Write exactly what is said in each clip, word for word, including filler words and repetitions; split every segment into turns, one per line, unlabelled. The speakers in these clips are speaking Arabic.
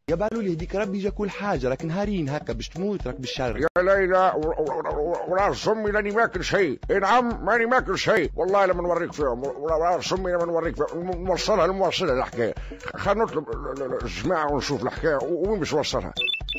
يا بالو لي هديك ربي جا كل حاجه، راك نهارين هكا باش تموت، راك بالشر.
يا ليلى وراس امي لاني ماكل شيء. اي نعم ماني ماكل شيء والله، لما نوريك فيهم وراس امي، لما نوريك فيهم نوصلها نوصلها الحكايه. خلينا نطلب الجماعه ونشوف الحكايه وين باش نوصلها.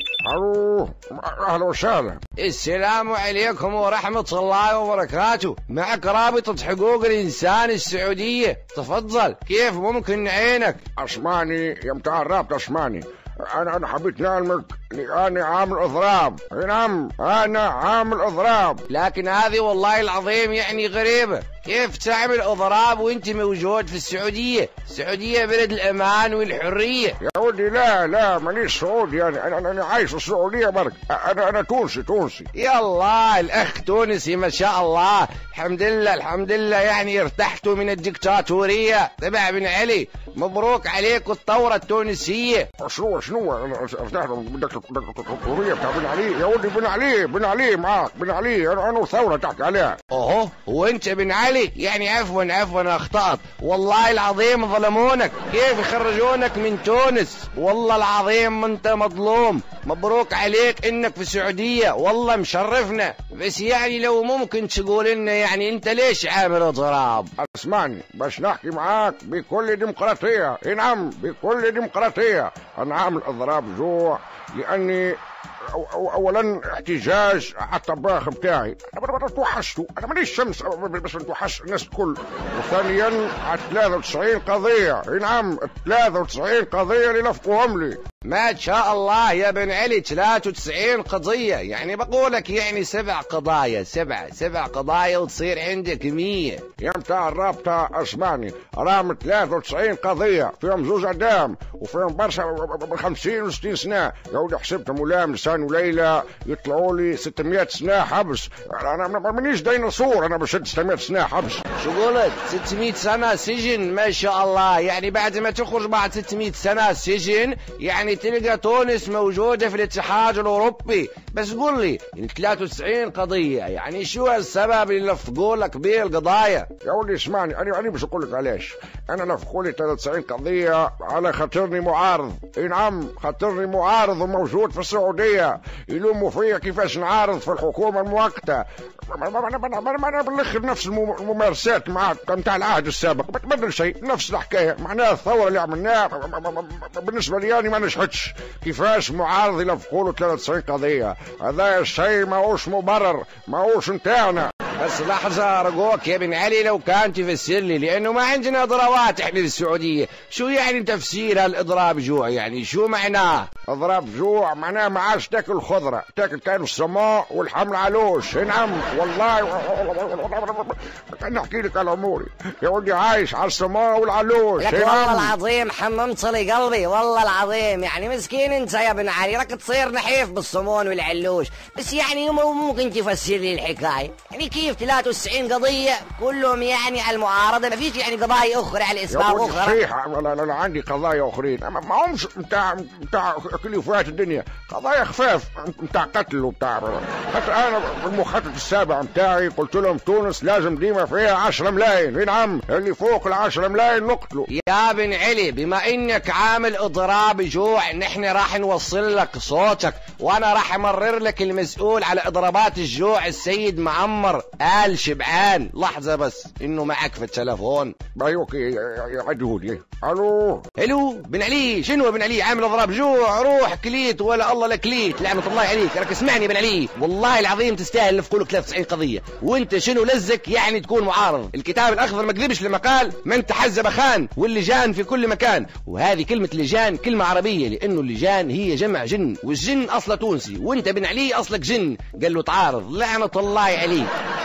الو اهلا وسهلا.
السلام عليكم ورحمة الله وبركاته، معك رابطة حقوق الإنسان السعودية، تفضل كيف ممكن نعينك؟
اسمعني يا متاع الرابطة، اسمعني، أنا أنا حبيت نعلمك أنا عامل إضراب. نعم أنا عامل إضراب.
لكن هذه والله العظيم يعني غريبة، كيف تعمل إضراب وأنت موجود في السعودية؟ السعودية بلد الأمان والحرية.
يا ولدي لا لا مانيش سعودي، يعني أنا أنا, أنا عايش في السعودية برك، أنا أنا تونسي تونسي.
يا الله الأخ تونسي ما شاء الله، الحمد لله الحمد لله، يعني ارتحتوا من الدكتاتورية تبع بن علي، مبروك عليك الثورة التونسية.
شنو شنو ارتحت من الدكتاتورية بتاع بن علي؟ يا ولدي بن علي بن علي معاك بن علي، أنا أنا ثورة تحكي عليها.
أوه وأنت بن علي؟ يعني عفوا عفوا أخطأت، والله العظيم ظلمونك، كيف يخرجونك من تونس؟ والله العظيم أنت مظلوم، مبروك عليك إنك في السعودية، والله مشرفنا، بس يعني لو ممكن تقول لنا يعني أنت ليش عامل إضراب؟
اسمعني باش نحكي معاك بكل ديمقراطية. نعم بكل ديمقراطية، أنا عامل إضراب جوع لأني اولا احتجاج على الطباخ بتاعي، انا توحشته، انا مانيش شمس بس نتوحش الناس الكل. وثانيا على ثلاثة وتسعين قضيه. نعم ثلاثة وتسعين قضيه اللي لفقوهم لي.
ما شاء الله يا بن علي ثلاثة وتسعين قضيه، يعني بقولك يعني سبع قضايا، سبع سبع قضايا وتصير عندك مية.
يا متاع الرابطه اسمعني، رام ثلاثة وتسعين قضيه فيهم زوج اعدام وفيهم برشا خمسين وستين سنه. يا ولدي حسبتهم ولام لسان وليلى يطلعوا لي ستمائة سنه حبس. انا مانيش ديناصور انا بشد ستمائة سنه حبس.
شو قلت؟ ستمائة سنه سجن؟ ما شاء الله، يعني بعد ما تخرج بعد ستمائة سنه سجن يعني تلقى تونس موجوده في الاتحاد الاوروبي. بس قول لي يعني ثلاثة وتسعين قضيه، يعني شو السبب اللي لفقوا لك بيه القضايا؟
يا ولدي اسمعني، انا انا مش اقول لك علاش انا لفقوا لي ثلاثة وتسعين قضيه، على خاطرني معارض. اي نعم خاطرني معارض وموجود في السعوديه، يلوموا فيا كيفاش نعارض في الحكومه المؤقته. انا بالاخر نفس الممارسات مع نتاع العهد السابق، ما تبدل شيء، نفس الحكايه. معناها الثوره اللي عملناها بالنسبه لي انا ما نجحتش. كيفاش معارض يلفقوا له ثلاثة وتسعين قضيه؟ هذا الشيء ماهوش مبرر، ماهوش نتاعنا.
بس لحظة أرجوك يا بن علي لو كان تفسر لي، لأنه ما عندنا إضرابات إحنا في السعودية، شو يعني تفسير الإضراب جوع؟ يعني شو معناه؟
إضراب جوع معناه ما عادش تاكل خضرة، تاكل كان السماء والحمل علوش. نعم والله نحكي لك على أموري يا ولدي، عايش على السماء والعلوش.
لك والله العظيم حممت لي قلبي، والله العظيم يعني مسكين أنت يا بن علي، راك تصير نحيف بالصمون والعلوش. بس يعني ممكن تفسر لي الحكاية؟ يعني كيف ثلاثة وتسعين قضية كلهم يعني على المعارضة، ما فيش يعني قضايا أخرى على الإسباب أخرى؟
صحيح، أنا عندي قضايا أخرين ما همش متاع متاع كل وفيات الدنيا، قضايا خفاف متاع قتل وبتاع. حتى أنا المخطط السابع متاعي قلت لهم تونس لازم ديما فيها عشرة ملايين. نعم اللي فوق العشرة ملايين نقتلوا.
يا بن علي بما إنك عامل إضراب جوع، نحن راح نوصل لك صوتك، وأنا راح أمرر لك المسؤول على إضرابات الجوع السيد معمر آل شبعان. لحظة بس إنه معك في التلفون.
بايوكي يعدهولي. ألو
الو بن علي، شنو بن علي عامل اضراب جوع؟ روح كليت ولا الله لكليت، لعنة الله عليك. راك اسمعني بن علي، والله العظيم تستاهل نفقوا لك ثلاثة وتسعين قضية، وانت شنو لزك يعني تكون معارض؟ الكتاب الاخضر ما كذبش لما قال من تحزب خان، واللجان في كل مكان. وهذه كلمة لجان كلمة عربية، لانه اللجان هي جمع جن، والجن اصله تونسي، وانت بن علي اصلك جن. قال له تعارض، لعنة الله عليك.